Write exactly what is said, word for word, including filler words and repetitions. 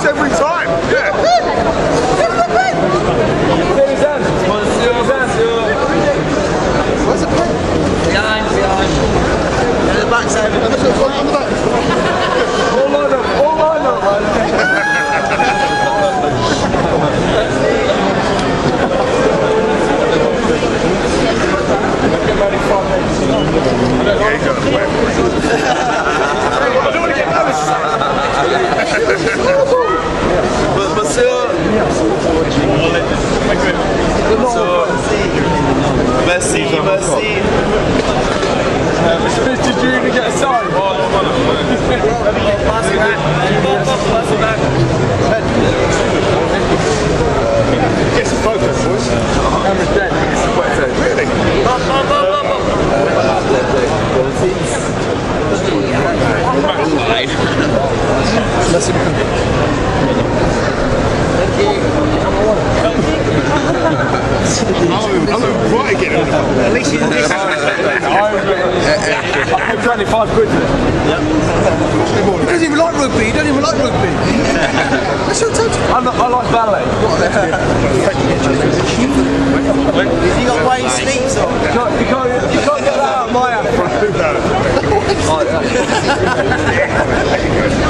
works every time. Yeah. Where's the pen? Behind, behind. And the back side. And this one's on the back. All line up, all line up, man. Yeah, you got it wet. I don't want to get nervous. But, but still. So, merci, merci. Mister Junior, get a sign. Pass it back. Pass it back. Get some photos, boys. Camera's dead. Really? Up, up, up, up, I'm right again. At least you didn't get I put twenty-five quid in it. He doesn't even like rugby, he doesn't even like rugby. That's your total. I'm not, I like ballet. Have you got Wayne sneaks on? You can't, you can't, you can't get that out of my afro.